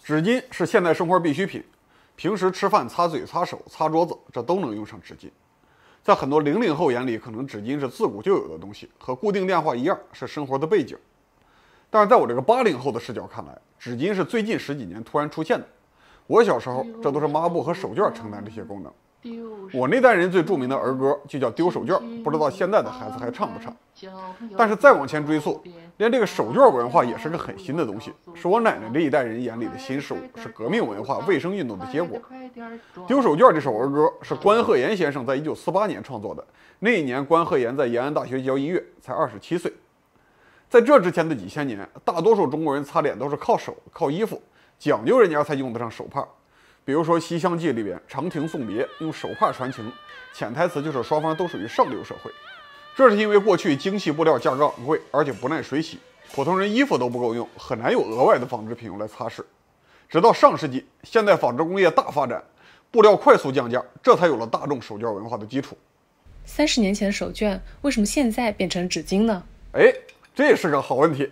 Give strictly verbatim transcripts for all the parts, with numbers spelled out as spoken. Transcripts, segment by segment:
纸巾是现代生活必需品，平时吃饭、擦嘴、擦手、擦桌子，这都能用上纸巾。在很多零零后眼里，可能纸巾是自古就有的东西，和固定电话一样，是生活的背景。但是在我这个八零后的视角看来，纸巾是最近十几年突然出现的。我小时候，这都是抹布和手绢承担这些功能。我那代人最著名的儿歌就叫《丢手绢》，不知道现在的孩子还唱不唱。但是再往前追溯，连这个手绢文化也是个很新的东西，是我奶奶这一代人眼里的新事物，是革命文化、卫生运动的结果。《丢手绢》这首儿歌是关鹤岩先生在一九四八年创作的，那一年关鹤岩在延安大学教音乐，才二十七岁。在这之前的几千年，大多数中国人擦脸都是靠手、靠衣服，讲究人家才用得上手帕。比如说《西厢记》里边，长亭送别用手帕传情，潜台词就是双方都属于上流社会。这是因为过去精细布料价格昂贵，而且不耐水洗，普通人衣服都不够用，很难有额外的纺织品用来擦拭。直到上世纪，现代纺织工业大发展，布料快速降价，这才有了大众手绢文化的基础。 三十年前的手绢，为什么现在变成纸巾呢？ 哎，这是个好问题。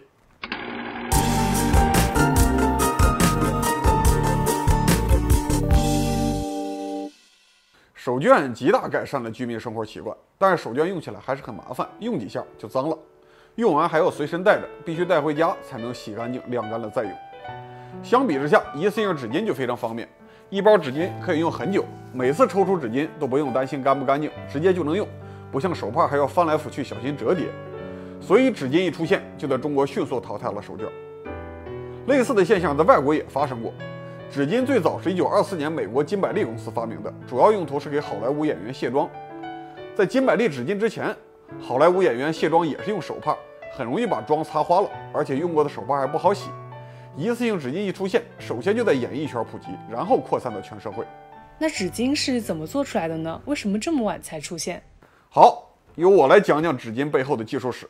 手绢极大改善了居民生活习惯，但是手绢用起来还是很麻烦，用几下就脏了，用完还要随身带着，必须带回家才能洗干净、晾干了再用。相比之下，一次性纸巾就非常方便，一包纸巾可以用很久，每次抽出纸巾都不用担心干不干净，直接就能用，不像手帕还要翻来覆去小心折叠。所以纸巾一出现，就在中国迅速淘汰了手绢。类似的现象在外国也发生过。纸巾最早是一九二四年美国金百利公司发明的，主要用途是给好莱坞演员卸妆。在金百利纸巾之前，好莱坞演员卸妆也是用手帕，很容易把妆擦花了，而且用过的手帕还不好洗。一次性纸巾一出现，首先就在演艺圈普及，然后扩散到全社会。 那纸巾是怎么做出来的呢？为什么这么晚才出现？ 好，由我来讲讲纸巾背后的技术史。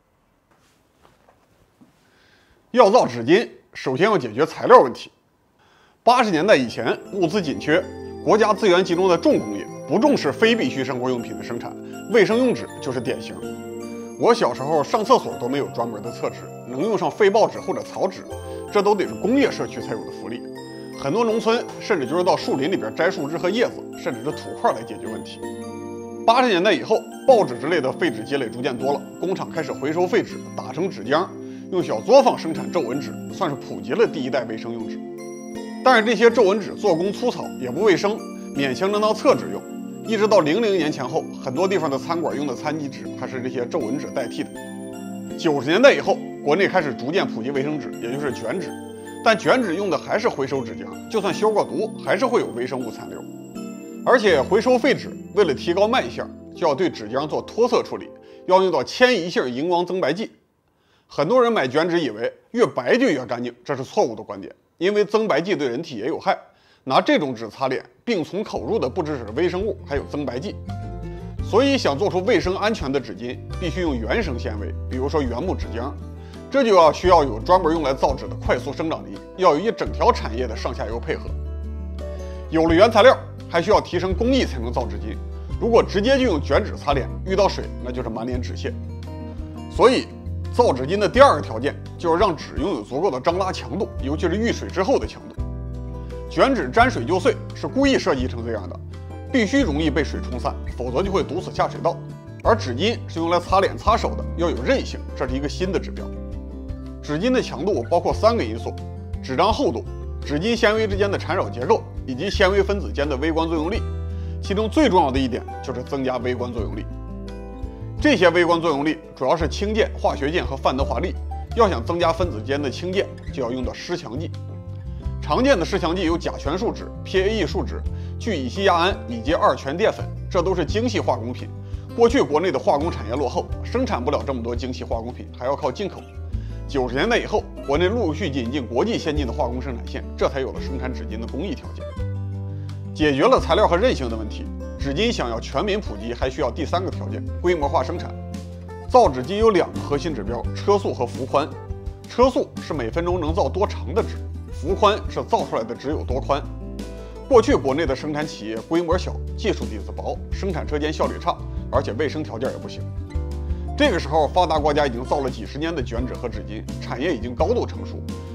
要造纸巾，首先要解决材料问题。八十年代以前，物资紧缺，国家资源集中在重工业，不重视非必需生活用品的生产，卫生用纸就是典型。我小时候上厕所都没有专门的厕纸，能用上废报纸或者草纸，这都得是工业社区才有的福利。很多农村甚至就是到树林里边摘树枝和叶子，甚至是土块来解决问题。八十年代以后，报纸之类的废纸积累逐渐多了，工厂开始回收废纸，打成纸浆，用小作坊生产皱纹纸，算是普及了第一代卫生用纸。但是这些皱纹纸做工粗糙，也不卫生，勉强能当厕纸用。一直到零零年前后，很多地方的餐馆用的餐巾纸还是这些皱纹纸代替的。九十年代以后，国内开始逐渐普及卫生纸，也就是卷纸。但卷纸用的还是回收纸浆，就算消过毒，还是会有微生物残留。而且回收废纸为了提高卖相，就要对纸浆做脱色处理，要用到铅一性荧光增白剂。很多人买卷纸以为越白就越干净，这是错误的观点。因为增白剂对人体也有害，拿这种纸擦脸，病从口入的不只是微生物，还有增白剂。所以想做出卫生安全的纸巾，必须用原生纤维，比如说原木纸浆。这就要需要有专门用来造纸的快速生长林，要有一整条产业的上下游配合。有了原材料，还需要提升工艺才能造纸巾。如果直接就用卷纸擦脸，遇到水那就是满脸纸屑。所以造纸巾的第二个条件就是让纸拥有足够的张拉强度，尤其是遇水之后的强度。卷纸沾水就碎是故意设计成这样的，必须容易被水冲散，否则就会堵死下水道。而纸巾是用来擦脸擦手的，要有韧性，这是一个新的指标。纸巾的强度包括三个因素：纸张厚度、纸巾纤维之间的缠绕结构以及纤维分子间的微观作用力。其中最重要的一点就是增加微观作用力。这些微观作用力主要是氢键、化学键和范德华力。要想增加分子间的氢键，就要用到失强剂。常见的失强剂有甲醛树脂、P A E 树脂、聚乙酰亚胺以及二醛淀粉，这都是精细化工品。过去国内的化工产业落后，生产不了这么多精细化工品，还要靠进口。九十年代以后，国内陆续引进国际先进的化工生产线，这才有了生产纸巾的工艺条件。解决了材料和韧性的问题，纸巾想要全民普及，还需要第三个条件：规模化生产。造纸机有两个核心指标：车速和幅宽。车速是每分钟能造多长的纸，幅宽是造出来的纸有多宽。过去国内的生产企业规模小，技术底子薄，生产车间效率差，而且卫生条件也不行。这个时候，发达国家已经造了几十年的卷纸和纸巾，产业已经高度成熟，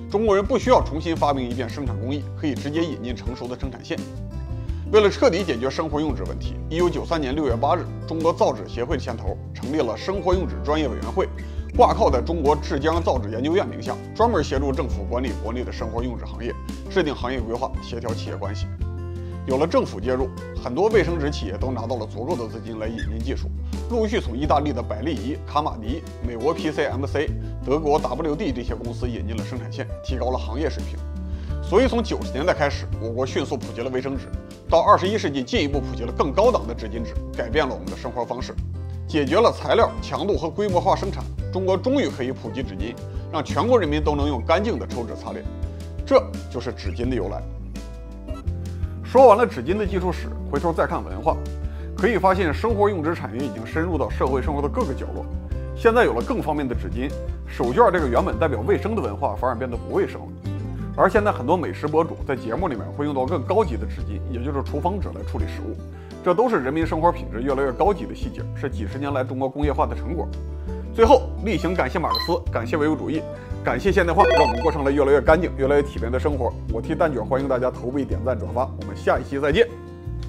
中国人不需要重新发明一遍生产工艺，可以直接引进成熟的生产线。为了彻底解决生活用纸问题，一九九三年六月八日，中国造纸协会牵头成立了生活用纸专业委员会，挂靠在中国浙江造纸研究院名下，专门协助政府管理国内的生活用纸行业，制定行业规划，协调企业关系。有了政府介入，很多卫生纸企业都拿到了足够的资金来引进技术，陆续从意大利的百利怡、卡玛迪、美国 P C M C、德国 W D 这些公司引进了生产线，提高了行业水平。所以从九十年代开始，我国迅速普及了卫生纸，到二十一世纪进一步普及了更高档的纸巾纸，改变了我们的生活方式，解决了材料、强度和规模化生产。中国终于可以普及纸巾，让全国人民都能用干净的抽纸擦脸，这就是纸巾的由来。说完了纸巾的技术史，回头再看文化，可以发现生活用纸产业已经深入到社会生活的各个角落。现在有了更方便的纸巾，手绢这个原本代表卫生的文化反而变得不卫生了。而现在很多美食博主在节目里面会用到更高级的纸巾，也就是厨房纸来处理食物，这都是人民生活品质越来越高级的细节，是几十年来中国工业化的成果。最后，例行感谢马克思，感谢唯物主义，感谢现代化，让我们过上了越来越干净、越来越体面的生活。我替蛋卷欢迎大家投币、点赞、转发，我们下一期再见。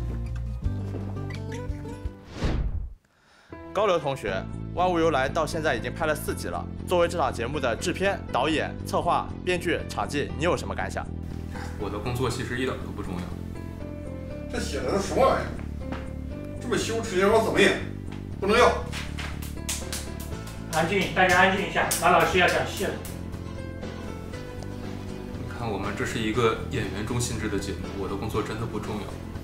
高流同学，万物由来到现在已经拍了四集了。作为这档节目的制片、导演、策划、编剧、场记，你有什么感想？ 我的工作其实一点都不重要。 这写的是什么玩意儿？这么羞耻，让我怎么演？不能要！ 安静，大家安静一下，马老师要讲戏了。 你看，我们这是一个演员中心制的节目，我的工作真的不重要。